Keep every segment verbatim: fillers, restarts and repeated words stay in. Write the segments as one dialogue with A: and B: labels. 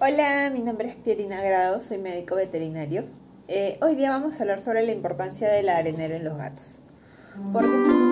A: Hola, mi nombre es Pierina Grado, soy médico veterinario. Eh, hoy día vamos a hablar sobre la importancia del arenero en los gatos. Porque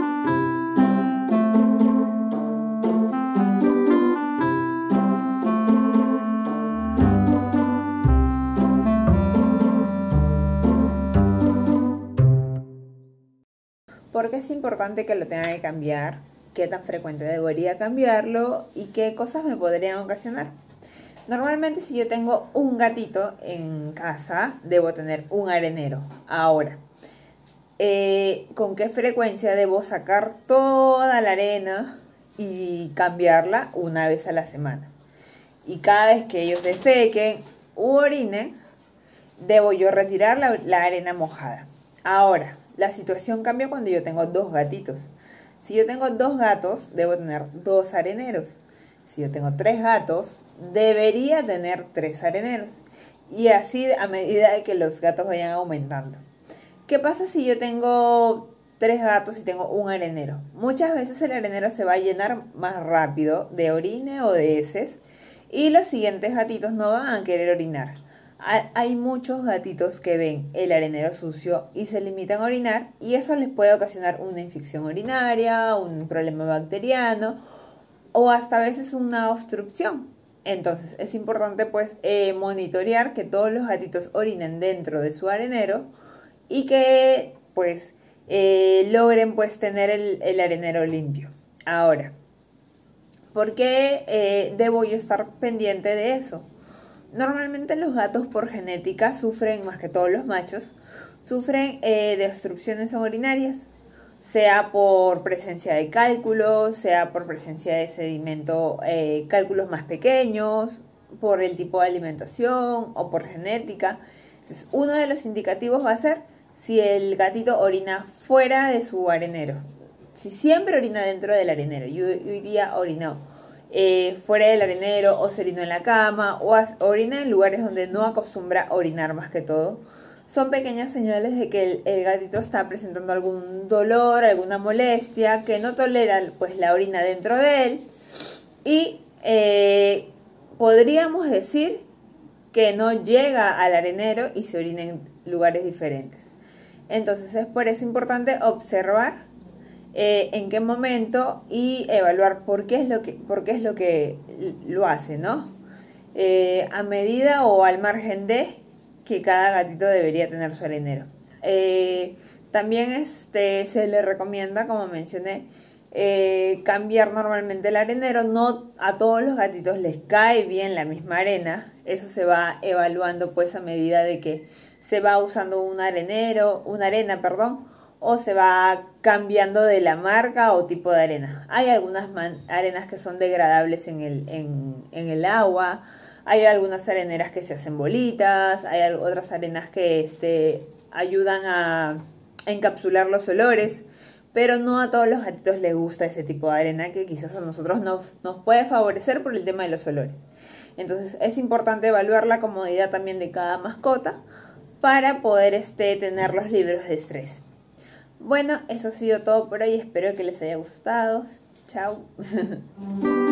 A: ¿Por qué es importante que lo tenga que cambiar? ¿Qué tan frecuente debería cambiarlo? ¿Y qué cosas me podrían ocasionar? Normalmente, si yo tengo un gatito en casa, debo tener un arenero. Ahora, eh, ¿con qué frecuencia debo sacar toda la arena y cambiarla? Una vez a la semana. Y cada vez que ellos defequen u orinen, debo yo retirar la, la arena mojada. Ahora, la situación cambia cuando yo tengo dos gatitos. Si yo tengo dos gatos, debo tener dos areneros. Si yo tengo tres gatos, debería tener tres areneros. Y así a medida de que los gatos vayan aumentando. ¿Qué pasa si yo tengo tres gatos y tengo un arenero? Muchas veces el arenero se va a llenar más rápido de orine o de heces y los siguientes gatitos no van a querer orinar. Hay muchos gatitos que ven el arenero sucio y se limitan a orinar, y eso les puede ocasionar una infección urinaria, un problema bacteriano o hasta a veces una obstrucción. Entonces es importante pues eh, monitorear que todos los gatitos orinen dentro de su arenero y que pues eh, logren pues tener el, el arenero limpio. Ahora, ¿por qué eh, debo yo estar pendiente de eso? Normalmente los gatos por genética sufren, más que todos los machos, sufren eh, de obstrucciones urinarias, sea por presencia de cálculos, sea por presencia de sedimento, eh, cálculos más pequeños, por el tipo de alimentación o por genética. Entonces, uno de los indicativos va a ser si el gatito orina fuera de su arenero. Si siempre orina dentro del arenero y hoy día orinó Eh, fuera del arenero, o se orinó en la cama, o orina en lugares donde no acostumbra a orinar más que todo, son pequeñas señales de que el, el gatito está presentando algún dolor, alguna molestia, que no tolera pues la orina dentro de él, y eh, podríamos decir que no llega al arenero y se orina en lugares diferentes. Entonces es por eso importante observar Eh, en qué momento y evaluar por qué es lo que, por qué es lo, que lo hace, ¿no? Eh, a medida o al margen de que cada gatito debería tener su arenero. Eh, también este, se le recomienda, como mencioné, eh, cambiar normalmente el arenero. No a todos los gatitos les cae bien la misma arena. Eso se va evaluando pues a medida de que se va usando un arenero, una arena, perdón, o se va cambiando de la marca o tipo de arena. Hay algunas arenas que son degradables en el, en, en el agua, hay algunas areneras que se hacen bolitas, hay otras arenas que este, ayudan a encapsular los olores, pero no a todos los gatitos les gusta ese tipo de arena, que quizás a nosotros nos, nos puede favorecer por el tema de los olores. Entonces es importante evaluar la comodidad también de cada mascota para poder este, tenerlos libres de estrés. Bueno, eso ha sido todo por hoy. Espero que les haya gustado. Chao.